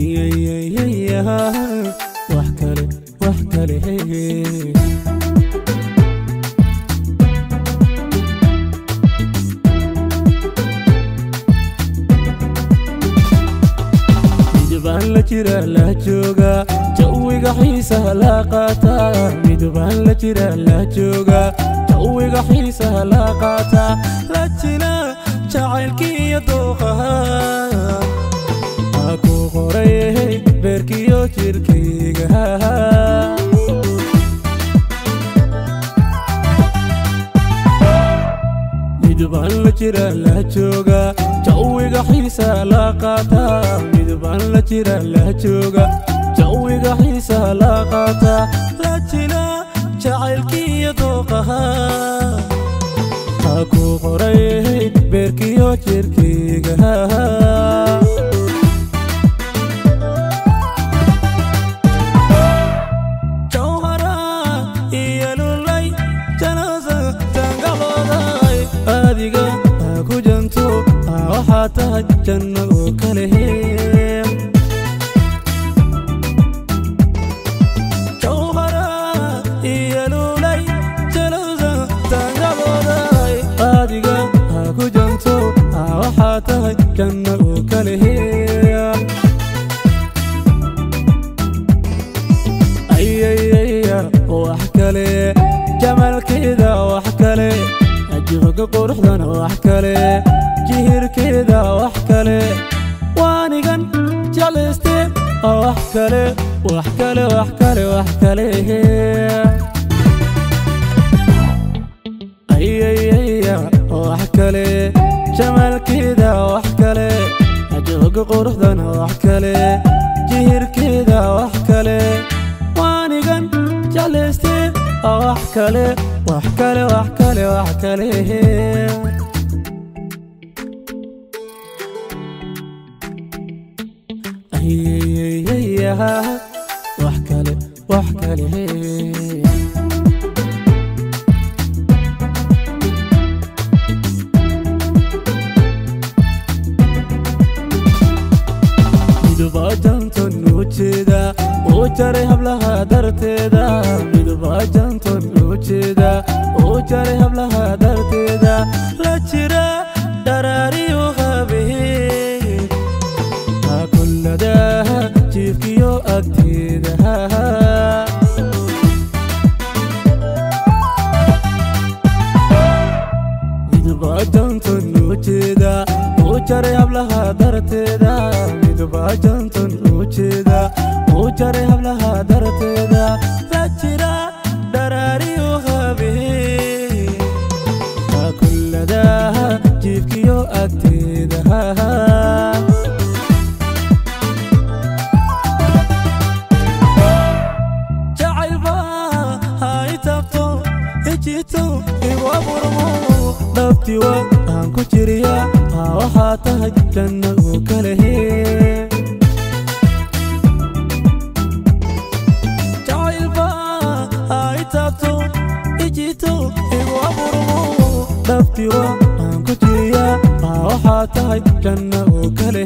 وحكالي midbaan la jira la jooga jawiga xiisaha la qaata midbaan la jira la jooga jawiga xiisaha la qaata la jila jacaylkiiyo dooqaha aku qoray beerkiyo jirkayga midbaan la jira la jooga jawiga xiisaha la qaata midbaan la jira la jooga jawiga xiisaha la qaata la jila jacaylkiiyo dooqaha aku qoray beerkiyo jirkayga adiga ku janto waxa tahay janno oo kale jawhara iyo lulay jalawza tangabooda adiga ku janto waxa tahay janno oo kale wax kale jamalkeeda wax kale jiroga quruxdana wax kale jihirkeeda wax kale waanigan jeclayste wax kale wax kale wax kale wax kale wax kale jamalkeeda wax kale jiroga quruxdana wax kale jihirkeeda wax kale waanigan jeclayste wax kale wax kale wax kale wax kale wax kale wax kale midbaajanto nuujeeda oo jaray hablaha darteeda midbaajanto nuujeeda oo jaray hablaha darteeda la jira daraariyo habeen kullada jiifkiyo agteeda midbaajanto nuujeeda oo jaray hablaha darteeda midbaajanto nuujeeda oo jaray hablaha darteeda la jira daraariyo habeen kullada jiifkiyo agteeda jacaylba hay tabto ijito igu aburmo dhabtiwa aan ku jiriya waxaa tahay janno oo kale jacaylba hay tabto ijito igu aburmo dhabtiwa aan ku jiriya waxaa tahay janno oo kale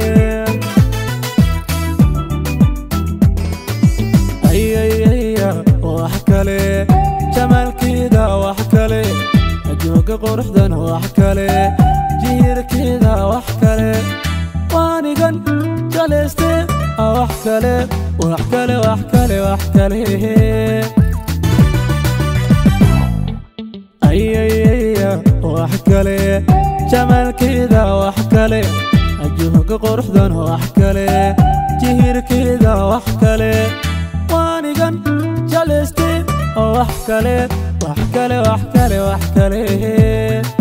wax kale jamalkeeda wax kale jooga quruxdana wax kale jihirkeeda wax kale waanigan jeclayste wax kale wax kale wax kale wax kale wax kale jamalkeeda wax kale jooga quruxdana wax kale jihirkeeda wax kale waanigan jeclayste wax kale wax kale wax kale wax kale